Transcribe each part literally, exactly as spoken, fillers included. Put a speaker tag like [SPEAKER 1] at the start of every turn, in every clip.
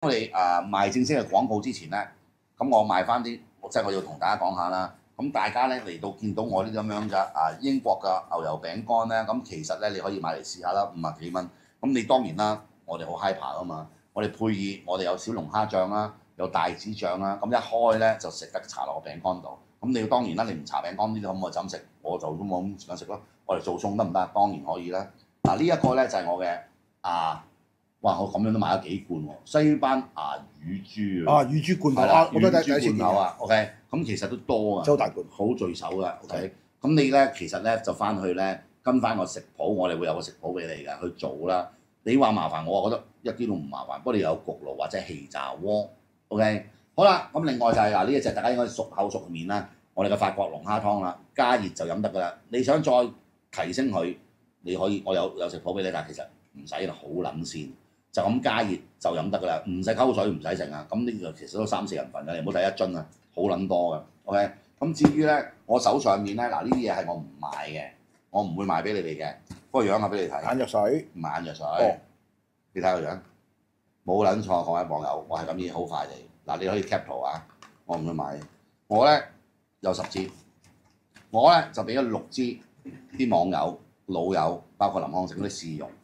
[SPEAKER 1] 我哋誒賣正式嘅廣告之前咧，咁我賣翻啲，即係我要同大家講下啦。咁大家咧嚟到見到我呢啲咁樣嘅啊英國嘅牛油餅乾咧，咁其實咧你可以買嚟試下啦，五十幾蚊。咁你當然啦，我哋好 hyper 啊嘛，我哋配以我哋有小龍蝦醬啦，有帶子醬啦，咁一開咧就食得搽落個餅乾度。咁你要當然啦，你唔搽餅乾呢啲咁我就咁食，我就都冇咁時間食咯。我哋做餸得唔得？當然可以啦。嗱呢一個咧就係我嘅啊，哇！我咁樣都買咗幾罐喎，西班牙乳豬
[SPEAKER 2] 啊，乳豬罐頭
[SPEAKER 1] 係啦，
[SPEAKER 2] 啊，我都
[SPEAKER 1] 乳
[SPEAKER 2] 第第一次見
[SPEAKER 1] 豬罐頭啊，OK，咁其實都多啊，
[SPEAKER 2] 周大罐，
[SPEAKER 1] 好聚手噶，OK。咁你咧其實咧就翻去咧跟翻個食譜，我哋會有個食譜俾你㗎，去做啦。你話麻煩，我覺得一啲都唔麻煩。不過你有焗爐或者氣炸鍋 ，OK。好啦，咁另外就係嗱呢一隻大家應該熟口熟面啦，我哋嘅法國龍蝦湯啦，加熱就飲得㗎啦。你想再提升佢，你可以我有有食譜俾你，但係其實唔使好撚鮮，就咁加熱就飲得㗎啦，唔使溝水唔使剩啊。咁呢個其實都三四人份㗎，你唔好睇一樽啊，好撚多㗎。OK。咁至於咧，我手上面咧嗱呢啲嘢係我唔賣嘅，我唔會賣俾你哋嘅，不過樣下俾你睇。
[SPEAKER 2] 眼藥水，
[SPEAKER 1] 唔係眼藥水，
[SPEAKER 2] 哦、
[SPEAKER 1] 你睇個樣，冇撚錯，各位網友，我係咁意好快地。嗱，你可以 cap 圖啊，我唔會買。我咧有十支，我咧就俾咗六支啲網友老友，包括林康城嗰啲試用。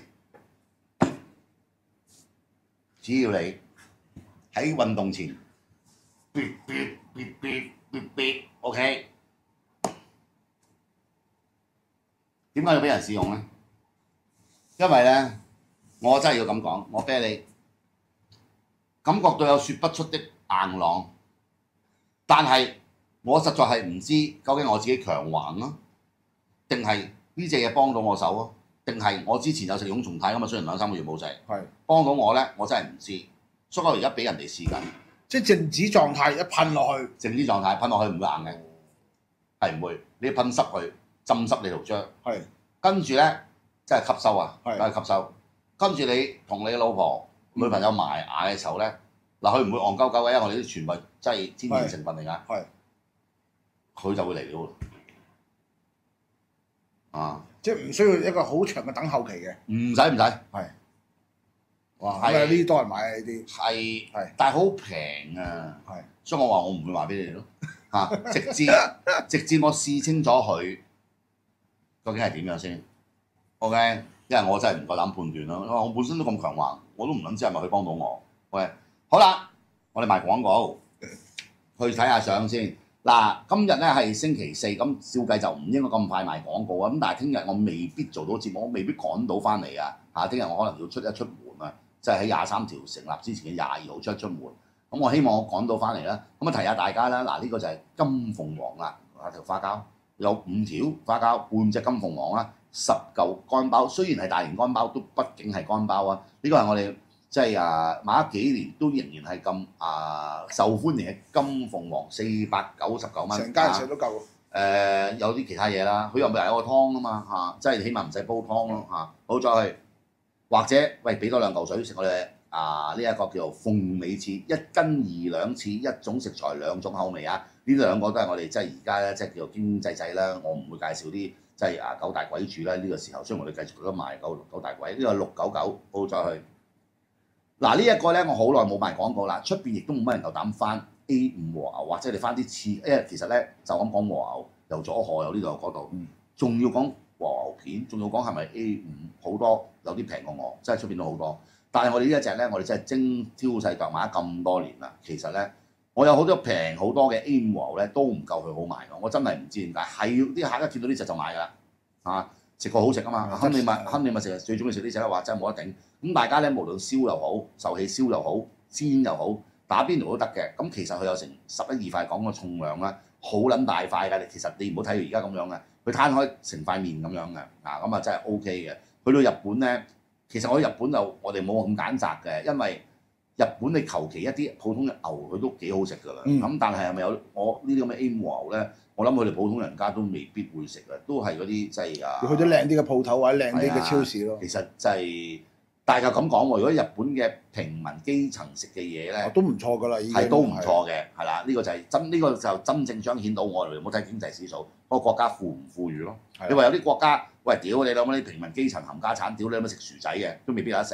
[SPEAKER 1] 只要你喺運動前，別別別別別別 OK。點解要俾人試用咧？因為咧，我真係要咁講，我啤你感覺到有説不出的硬朗，但係我實在係唔知究竟我自己強橫咯，定係呢隻嘢幫到我手咯，定係我之前有食蛹蟲肽咁啊？雖然兩三個月冇食，
[SPEAKER 2] 係
[SPEAKER 1] 幫到我咧，我真係唔知，所以我而家俾人哋試緊，
[SPEAKER 2] 即係靜止狀態一噴落去，
[SPEAKER 1] 靜止狀態噴落去唔會硬嘅，係唔會，你噴濕佢，浸濕你條漿，
[SPEAKER 2] 係
[SPEAKER 1] 跟住咧即係吸收啊，
[SPEAKER 2] 係
[SPEAKER 1] 梗係吸收。跟住你同你老婆、女朋友埋牙嘅時候咧，嗱佢唔會戇鳩鳩嘅，因為我哋啲全部真係天然成分嚟㗎，
[SPEAKER 2] 係
[SPEAKER 1] 佢就會嚟咗啊！
[SPEAKER 2] 即係唔需要一個好長嘅等候期嘅，
[SPEAKER 1] 唔使唔使，
[SPEAKER 2] 係哇，
[SPEAKER 1] 係
[SPEAKER 2] 咁啊呢啲多人買啊呢啲，
[SPEAKER 1] 係
[SPEAKER 2] 係
[SPEAKER 1] 但係好平啊，
[SPEAKER 2] 係
[SPEAKER 1] 所以我話我唔會話俾你哋咯嚇，直至直至我試清楚佢究竟係點樣先 ，OK？因為我真係唔夠膽判斷咯，因為我本身都咁強橫，我都唔諗知係咪佢幫到我。OK，好啦，我哋賣廣告，去睇下相先。嗱，今日咧係星期四，咁照計就唔應該咁快賣廣告啊。咁但係聽日我未必做到節目，我未必趕到翻嚟啊。嚇，聽日我可能要出一出門啊，即係喺廿三條成立之前嘅廿二號出一出門。咁我希望我趕到翻嚟啦。咁啊提下大家啦，嗱呢個就係金鳳凰啦，一條花膠有五條花膠，半隻金鳳凰啦。十嚿乾包，雖然係大型乾包，都畢竟係乾包啊！呢個係我哋即係啊買咗幾年都仍然係咁啊受歡迎嘅金鳳凰，四百九十九蚊，
[SPEAKER 2] 成家人食都夠。
[SPEAKER 1] 誒、呃、有啲其他嘢啦，佢又唔係有個湯啊嘛嚇，即係起碼唔使煲湯咯嚇。好再去或者喂俾多兩嚿水食我哋啊呢一個叫做鳳尾翅，一斤二兩翅，一種食材兩種口味啊！呢兩個都係我哋即係而家咧即係叫做經濟制啦，我唔會介紹啲。即係啊九大鬼住啦！呢、這個時候，雖然我哋繼續都賣九九大鬼，呢、這個六九九，好再去。嗱呢一個咧，我好耐冇賣廣告啦，出邊亦都冇乜人夠膽翻 A 五和牛，或者你翻啲翅，因為其實咧就咁講和牛，又左河又呢度又嗰度，仲要講和牛片，仲要講係咪 A 五好多，有啲平過我，真係出邊都好多。但係我哋呢一隻咧，我哋真係精挑細琢買咗咁多年啦，其實咧。我有好多平好多嘅 A 五和牛咧，都唔夠佢好賣㗎。我真係唔知點解，係啲客一見到呢隻就買㗎啦。啊，食過好食啊嘛，亨利物亨利物成日最中意食呢隻啦，話真係冇得頂。咁大家咧無論燒又好，受氣燒又好，煎又好，打邊爐都得嘅。咁其實佢有成十一二塊講個重量啦，好撚大塊㗎。其實你唔好睇佢而家咁樣嘅，佢攤開成塊面咁樣嘅。啊，咁啊真係 O K 嘅。去到日本咧，其實我去日本就我哋冇咁揀擇嘅，因為日本你求其一啲普通嘅牛，佢都幾好食㗎啦。咁、嗯、但係係咪有我呢啲咁嘅 A 五和牛咧？我諗佢哋普通人家都未必會食嘅，都係嗰啲即係啊。
[SPEAKER 2] 去咗靚啲嘅鋪頭或者靚啲嘅超市咯。
[SPEAKER 1] 其實即係大家咁講喎，如果日本嘅平民基層食嘅嘢咧，
[SPEAKER 2] 都唔錯㗎啦，已經
[SPEAKER 1] 係都唔錯嘅，係啦。呢、呢個就係真，呢、呢個就真正彰顯到我哋冇睇經濟指數，嗰個國家富唔富裕咯。你話有啲國家，喂屌你諗啲平民基層冚家產，屌你有乜食薯仔嘅，都未必有得食。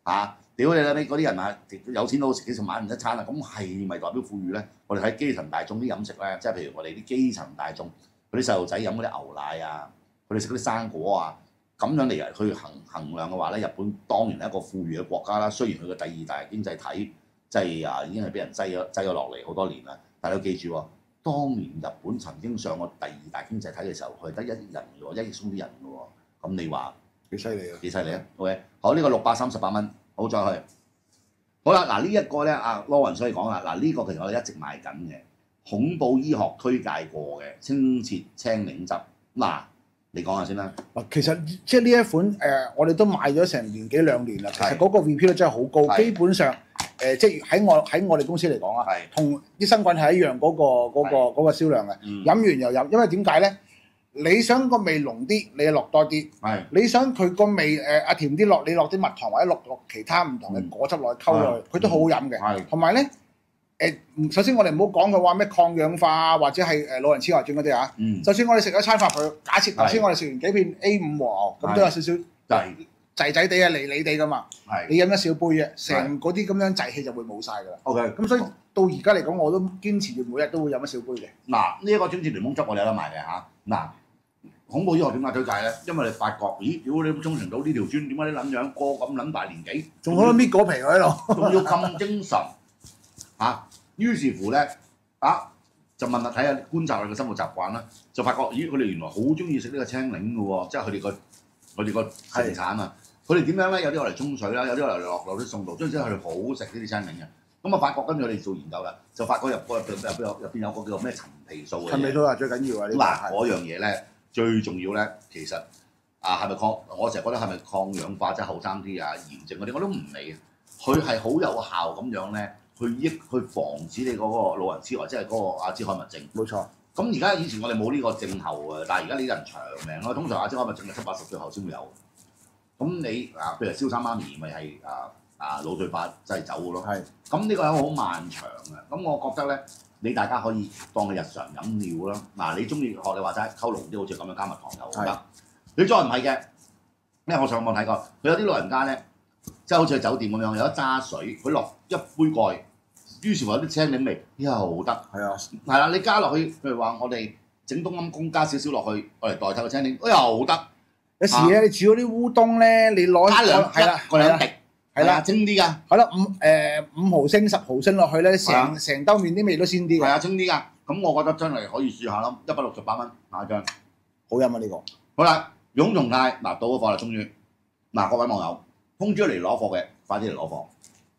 [SPEAKER 1] 嚇！屌你啦！你嗰啲人啊，有錢佬食幾十萬唔一餐啊，咁係咪代表富裕咧？我哋睇基層大眾啲飲食咧，即係譬如我哋啲基層大眾嗰啲細路仔飲嗰啲牛奶啊，佢哋食嗰啲生果啊，咁樣嚟去衡衡量嘅話咧，日本當然係一個富裕嘅國家啦。雖然佢嘅第二大經濟體即係啊已經係俾人擠咗擠咗落嚟好多年啦，但係你要記住喎，當年日本曾經上過第二大經濟體嘅時候，佢係得一億人嘅喎，一億鬆啲人嘅喎，咁你話
[SPEAKER 2] 幾犀利啊！
[SPEAKER 1] 幾犀利啊 ！OK， 好呢、呢個六百三十八蚊，好再去。好啦，嗱呢一個咧，阿羅雲所以講啦，嗱呢個其實我哋一直賣緊嘅恐怖醫學推介過嘅清澈青檸汁，嗱你講下先啦。
[SPEAKER 2] 嗱，其實即係呢一款誒、呃，我哋都賣咗成年幾兩年啦。其實嗰個 repeat 率真係好高，基本上誒、呃，即係喺我喺我哋公司嚟講啊，同益生菌係一樣嗰、嗰個嗰、嗰個嗰、嗰個銷量嘅。飲、嗯、完又飲，因為點解咧？你想個味濃啲，你落多啲；你想佢個味誒啊甜啲，落你落啲蜜糖或者落落其他唔同嘅果汁落去溝落去，佢都好好飲嘅。同埋咧誒，首先我哋唔好講佢話咩抗氧化或者係誒老人痴呆症嗰啲啊。嗯、就算我哋食咗餐飯，佢假設頭先我哋食完幾片 A 五和牛，咁都有少少滯滯地啊、離離地噶嘛。你飲一小杯嘅，成嗰啲咁樣滯氣就會冇晒㗎啦。OK， 咁所以到而家嚟講，我都堅持住每日都會飲一小杯嘅。嗱，呢一個精緻檸檬汁我哋有得賣嘅嚇。嗱。恐怖醫學點解推介咧？因為你發覺，咦，屌你中成到呢條村，點解啲撚樣個咁撚大年紀， 仲可以搣果皮喺度，
[SPEAKER 1] 仲要咁精神嚇、啊？於是乎咧，啊就問下睇下觀察佢嘅生活習慣啦，就發覺，咦，佢哋原來好中意食呢個青檸嘅喎，即係佢哋個佢哋個盛產啊！佢哋點樣咧？有啲我嚟沖水啦，有啲我嚟落落啲餸度，總之佢哋好食呢啲青檸嘅。咁啊，發覺跟住我哋做研究啦，就發覺入個入邊入邊有入邊有個叫做咩陳皮素嘅嘢。陳皮素啊，最緊要啊！嗱，嗰樣嘢咧。最重要咧，其實啊，係咪抗？我成日覺得係咪抗氧化，即係後生啲啊、炎症嗰啲，我都唔理。佢係好有效咁樣咧，去抑去防止你嗰個老人痴呆，即係嗰個阿茲海默症。冇錯。咁而家以前我哋冇呢個症候嘅，但係而家呢啲人長命咯。通常阿茲海默症係七八十歲後先會有。咁你啊，譬如蕭生媽咪咪係啊啊腦退化真係走嘅咯。係。咁呢個係好漫長嘅。咁我覺得咧。你大家可以當佢日常飲料啦。嗱，你中意學你話齋溝濃啲，好似咁樣加蜜糖又好得。你再唔係嘅，因為我上網睇過，佢有啲老人家咧，即係好似去酒店咁樣，有一揸水，佢落一杯蓋，於是乎有啲青檸味又得。係啊，係啦，你加落去，譬如話我哋整冬陰功加少少落去，我嚟代替個青檸，又得。有時咧，你煮嗰啲烏冬咧，你攞加兩係啦，個兩滴。係啦，清啲㗎。係啦，五誒五毫升、十毫升落去咧，成成兜麵啲味都鮮啲嘅。係啊，清啲㗎。咁我覺得真係可以試下咯，一百六十八蚊買張，好飲啊呢個。好啦，雍同泰嗱到咗貨啦，終於嗱各位網友，通知嚟攞貨嘅，快啲嚟攞貨。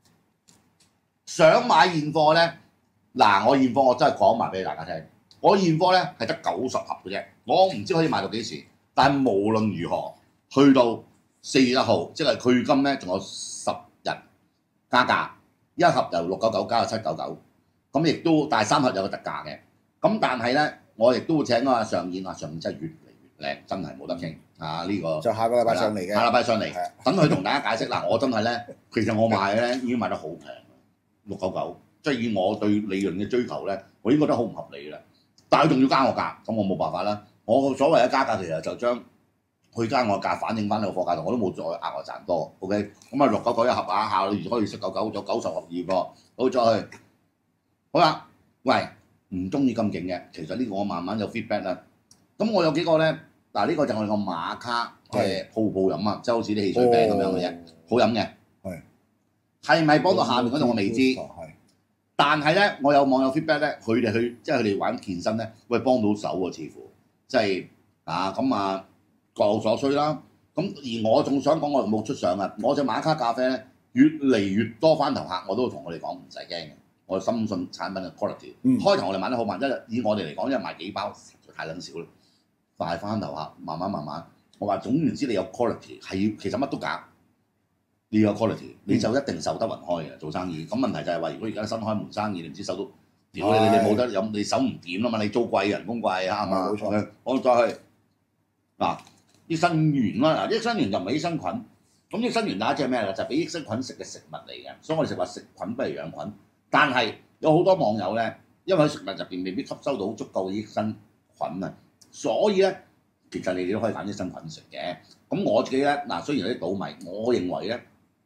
[SPEAKER 1] 想買現貨咧，嗱我現貨我真係講埋俾大家聽，我現貨咧係得九十盒嘅啫，我唔知可以賣到幾時，但係無論如何，去到四月一號，即係距今咧仲有十日加價，一盒由六九九加到七九九，咁亦都但係三盒有個特價嘅。咁但係咧，我亦都會請啊上演啊，上演真係越嚟越靚，真係冇得傾啊！呢、這個就下個禮拜上嚟嘅，下禮拜上嚟，等佢同大家解釋嗱。我真係咧，其實我賣咧已經賣得好平，六九九，即係以我對利潤嘅追求咧，我已經覺得好唔合理啦。但係佢仲要加我價，咁我冇辦法啦。我所謂嘅加價其實就將佢加我價反映翻喺個貨價度，我都冇再額外賺多。OK，咁啊六九九一盒啊，下個月可以七九九咗九十盒二個，好再去。好啦，喂，唔中意咁勁嘅，其實呢個我慢慢有 feedback 啦。咁我有幾個咧，嗱呢個就係我哋個馬卡嘅泡泡飲啊，即係好似啲汽水餅咁樣嘅嘢，好飲嘅。係係咪幫到下面嗰度我未知。但係咧，我有網友 feedback 咧，佢哋去即係佢哋玩健身咧，喂幫到手喎，似乎即係啊咁啊。各有所需啦，咁而我仲想講，我冇出相啊！我隻馬卡咖啡咧，越嚟越多翻頭客，我都同我哋講唔使驚嘅，我深信產品嘅 quality。嗯、開頭我哋賣得好慢，一日以我哋嚟講，一日賣幾包實在太撚少啦。快翻頭客，慢慢慢慢，我話總言之，你有 quality 係要，其實乜都假，你有 quality 你就一定受得雲開嘅做生意。咁問題就係話，如果而家新開門生意，你唔知手到屌你，你冇得飲，你手唔掂啊嘛，你租貴人工貴啱嘛？冇錯。我再去嗱。益生元啦，嗱益生元就唔係益生菌，咁益生元打隻咩咧？就係俾益生菌食嘅食物嚟嘅，所以我哋食話食菌不如養菌。但係有好多網友咧，因為喺食物入邊未必吸收到足夠嘅益生菌啊，所以咧其實你哋都可以揀益生菌食嘅。咁我自己咧嗱，雖然有啲倒米，我認為咧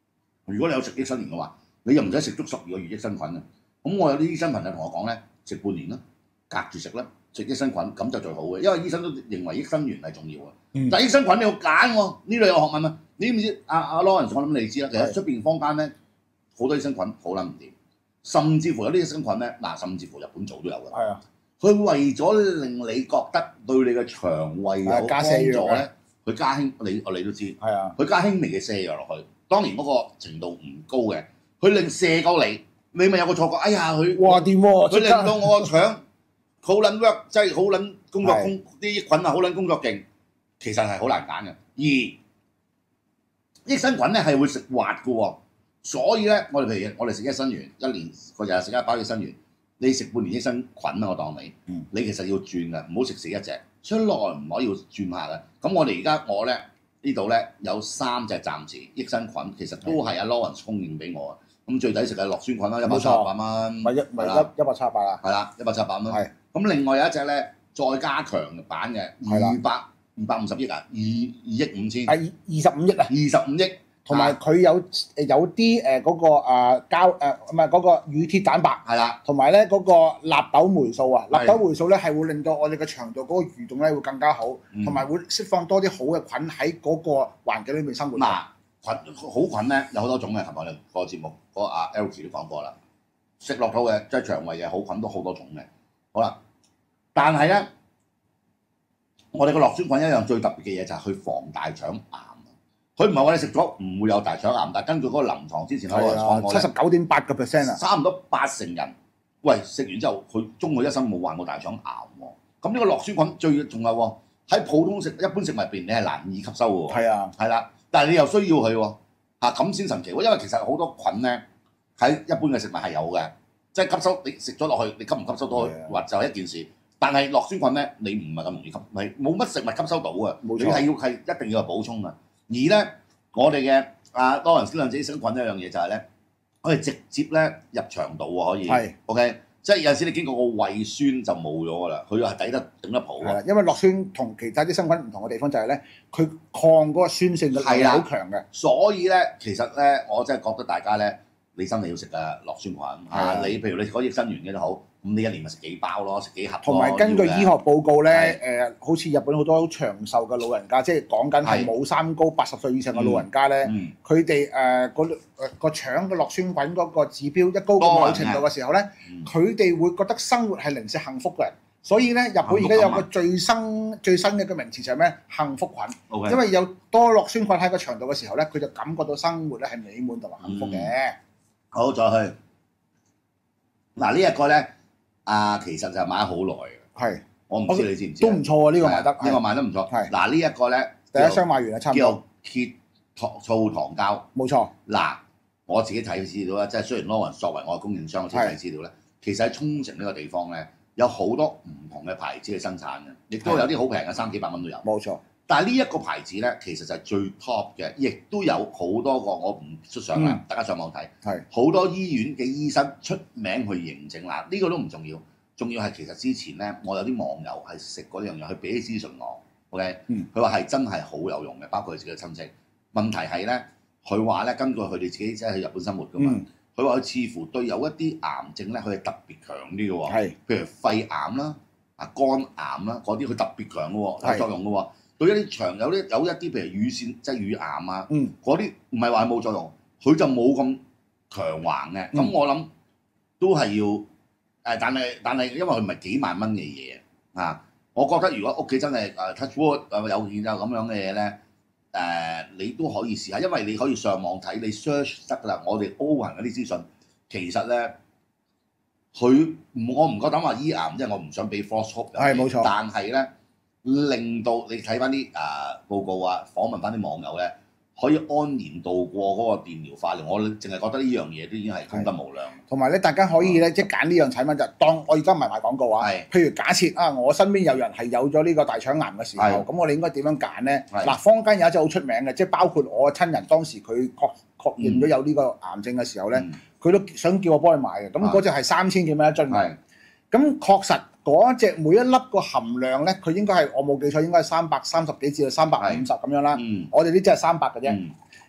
[SPEAKER 1] 如果你有食益生元嘅話，你又唔使食足十二個月益生菌啊。咁我有啲醫生朋友同我講咧，食半年啦，隔住食啦，食益生菌咁就最好嘅，因為醫生都認為益生元係重要嘅。嗯、但係益生菌你要揀喎，呢類有學問啊。你知唔知阿阿 Lawrence 我諗你知啦，其實出邊坊間咧好多益生菌好撚唔掂，甚至乎有啲益生菌咧嗱，甚至乎日本做都有㗎。係啊，佢為咗令你覺得對你嘅腸胃有幫助咧，佢加輕你我你都知，係啊，佢加輕微嘅瀉藥落去，當然嗰個程度唔高嘅，佢令瀉夠你，你咪有個錯覺，哎呀佢
[SPEAKER 2] 哇掂喎，
[SPEAKER 1] 佢令到我個腸好撚 work，即係好撚工作工啲益菌啊好撚工作勁，其實係好難揀嘅。而益生菌咧係會食滑嘅喎，所以咧我哋譬如我哋食益生元，一年個日日食一包益生元，你食半年益生菌啊，我當你，嗯、你其實要轉嘅，唔好食死一隻，出耐唔可以轉下嘅。咁我哋而家我咧呢度咧有三隻暫時益生菌，其實都係阿 Lawrence 供應俾我啊。咁最抵食嘅係酪酸菌啦，一百七十八蚊，
[SPEAKER 2] 咪一咪一一百七十八啊，
[SPEAKER 1] 係啦，一百七十八蚊。係。咁另外有一隻咧再加強版嘅二百二百五十億啊，二二億五千。係
[SPEAKER 2] 二十五億啊。二
[SPEAKER 1] 十五億。
[SPEAKER 2] 同埋佢有誒有啲誒嗰個誒膠誒唔係嗰個乳鐵蛋白，係啦，同埋咧嗰個納豆酶素啊，納豆酶素咧係會令到我哋嘅腸道嗰個蠕動咧會更加好，同埋會釋放多啲好嘅菌喺嗰個環境裏面生活。嗱，菌好菌咧有好多種嘅，琴日我哋個節目嗰個阿 Elsie 都講過啦，食落肚嘅即係腸胃嘅好菌都好多種嘅。好啦，但係咧，我哋個酪酸菌一樣最特別嘅嘢就係去防大腸癌。佢唔係話你食咗唔會有大腸癌，但係根據嗰個臨床之前我哋講過咧，七十九點八個 percent 啊，差唔多八成人，喂食完之後佢終佢一生冇患過大腸癌喎。咁呢個酪酸菌最仲有喎，喺普通食一般食物入邊你係難以吸收嘅喎。係啊，係啦，但係你又需要佢喎，嚇咁先神奇喎。因為其實好多菌咧喺一般嘅食物係有嘅，即係吸收你食咗落去，你吸唔吸收到或就係一件事。但係酪酸菌咧，你唔係咁容易吸，係冇乜食物吸收到嘅，你係要係一定要係補充嘅。而咧，我哋嘅啊多人少量子益生菌一樣嘢就係咧，可以直接咧入腸道喎，可以。係。OK， 即係有陣時你經過個胃酸就冇咗㗎啦，佢係抵得頂得浦喎。因為酪酸同其他益生菌唔同嘅地方就係咧，佢抗嗰個酸性嘅力好強嘅。所以咧，其實咧，我真係覺得大家咧，你真係要食嘅酪酸菌啊！你譬如你食嗰益生元嘅都好。咁你一年咪食幾包咯，食幾盒咯。同埋根據醫學報告咧，誒、呃，好似日本好多好長壽嘅老人家，即係講緊係冇三高、八十歲以上嘅老人家咧，佢哋誒個誒個腸嘅酪酸菌嗰個指標一高到某程度嘅時候咧，佢哋、嗯、會覺得生活係零舍幸福嘅。所以咧，日本而家有個最新最新嘅一個名詞就係咩？幸福菌。Okay. 因為有多酪酸菌喺個腸道嘅時候咧，佢就感覺到生活咧係美滿同埋幸福嘅、嗯。好，再去嗱呢一個咧。啊，其實就買咗好耐嘅，係，我唔知你知唔知？都唔錯啊，呢個賣得，呢個賣得唔錯。係，嗱呢一個咧，第一箱賣完啦，差唔多。叫結糖醋糖膠，冇錯。嗱，我自己睇資料啦，即係雖然 Lawrence 作為我嘅供應商，我自己睇資料咧，其實喺沖繩呢個地方咧，有好多唔同嘅牌子嘅生產嘅，亦都有啲好平嘅，三幾百蚊都有。冇錯。但係呢一個牌子咧，其實就係最 top 嘅，亦都有好多個我唔出相啦，嗯、大家上網睇，係好多醫院嘅醫生出名去認證啦。呢、呢個都唔重要，重要係其實之前咧，我有啲網友係食嗰樣嘢，佢俾啲資訊我 ，OK，佢話係真係好有用嘅，包括佢自己嘅親戚。問題係咧，佢話咧，根據佢哋自己即係去日本生活噶嘛，佢話佢似乎對有一啲癌症咧，佢係特別強啲嘅喎，係譬如肺癌啦、啊肝癌啦嗰啲，佢特別強嘅喎，有作用嘅喎。對一啲腸有啲有一啲譬如乳腺即係乳癌啊，嗰啲唔係話冇作用，佢就冇咁強橫嘅。咁、嗯、我諗都係要誒、呃，但係但係因為佢唔係幾萬蚊嘅嘢啊，我覺得如果屋企真係誒 touch wood 誒有件就咁樣嘅嘢咧，誒、呃、你都可以試下，因為你可以上網睇，你 search 得㗎啦。我哋 Owen 嗰啲資訊其實咧，佢我唔夠膽話醫癌，即係我唔想俾 false hope。係冇錯，但係咧。令到你睇翻啲誒報告啊，訪問翻啲網友咧，可以安然度過嗰個電療化療。我淨係覺得呢樣嘢都已經係功德無量。同埋咧，大家可以咧，即係揀呢樣產品就當我而家唔係賣廣告啊。係。譬如假設啊，我身邊有人係有咗呢個大腸癌嘅時候，咁我哋應該點樣揀咧？嗱，坊間有一隻好出名嘅，即係包括我親人當時佢確確認咗有呢個癌症嘅時候咧，佢、嗯、都想叫我幫佢買嘅。咁嗰隻係三千幾蚊一樽嘅。咁確實。嗰隻每一粒個含量咧，佢應該係我冇記錯，應該係三百三十幾至到三百五十咁樣啦。嗯、我哋呢隻係三百嘅啫。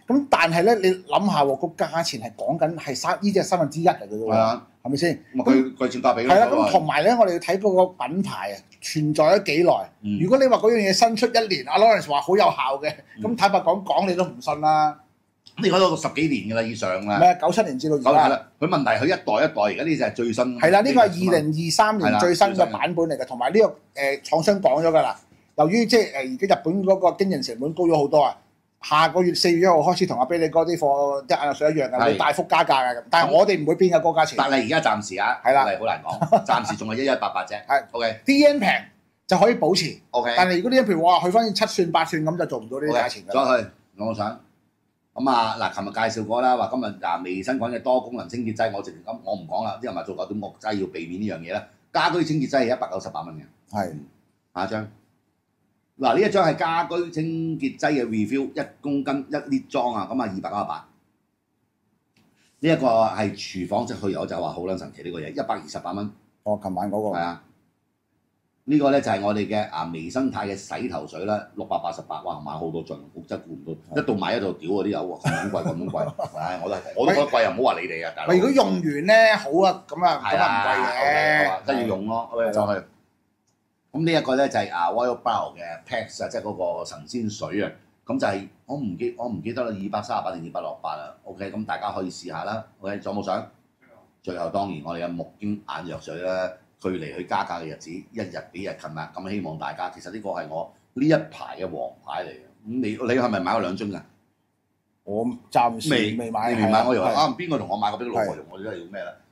[SPEAKER 2] 咁但係咧，你諗下喎，個價錢係講緊係三呢只係三分之一嚟嘅啫喎，
[SPEAKER 1] 係啊，
[SPEAKER 2] 係咪先？
[SPEAKER 1] 咁佢貴賤價比咯。
[SPEAKER 2] 係啦，咁同埋咧，我哋要睇嗰個品牌啊，存在咗幾耐。
[SPEAKER 1] 嗯、
[SPEAKER 2] 如果你話嗰樣嘢新出一年，阿 Lawrence 話好有效嘅，咁、嗯、坦白講講你都唔信啦。
[SPEAKER 1] 你講到十幾年㗎啦，以上啦。
[SPEAKER 2] 咩？九七年至到而家。
[SPEAKER 1] 係啦，佢問題佢一代一代，而家呢隻係最新。
[SPEAKER 2] 係啦，呢個係二零二三年最新嘅版本嚟嘅，同埋呢個誒、呃、廠商講咗㗎啦。由於即係誒而家日本嗰個經營成本高咗好多啊，下個月四月一號開始同阿啤利哥啲貨即係眼藥水一樣嘅，會大幅加價嘅。但係我哋唔會變嘅個價錢。
[SPEAKER 1] 但係而家暫時啊，
[SPEAKER 2] 係啦，
[SPEAKER 1] 係好難講，暫時仲係一一八八啫。係 OK。
[SPEAKER 2] D N 平就可以保持。
[SPEAKER 1] OK。
[SPEAKER 2] 但係如果 D N 譬如話去翻七算八算咁就做唔到呢啲價錢㗎。
[SPEAKER 1] 再去我想咁啊嗱，琴日介紹過啦，話今日嗱微生講嘅多功能清潔劑，我直情咁我唔講啦，啲人話做九點六劑要避免呢樣嘢啦。家居清潔劑係一百九十八蚊嘅。係。下一張。嗱呢一張係家居清潔劑嘅 refill， 一公斤一 lit 裝啊，咁啊二百九十八。呢一個係廚房即去油就話好撚神奇呢個嘢，一百二十八蚊。
[SPEAKER 2] 哦，琴晚嗰個。係啊。
[SPEAKER 1] 呢個咧就係我哋嘅啊微生態嘅洗頭水啦，六百八十八，哇買好多樽，我真係估唔到，一到買一度屌嗰啲油喎，咁貴咁貴，唉我都我都覺得貴又唔好話你哋啊，大佬。如果用完咧好啊，咁啊咁啊唔貴嘅，真係要用咯，就係。咁呢一個咧就係啊 Royal Bio 嘅 Packs 啊，即係嗰個神仙水啊，咁就係我唔記我唔記得啦，二百三十八定二百六十八啦 ，OK， 咁大家可以試下啦 ，OK，仲有冇相？最後當然我哋嘅木經眼藥水啦。距離佢加價嘅日子一日比日近啦，咁希望大家其實呢個係我呢一排嘅王牌嚟嘅。咁你你係咪買過兩樽㗎？我暫時未未買，你未買我又話啊邊個同我買過俾老婆用，我真係要咩啦？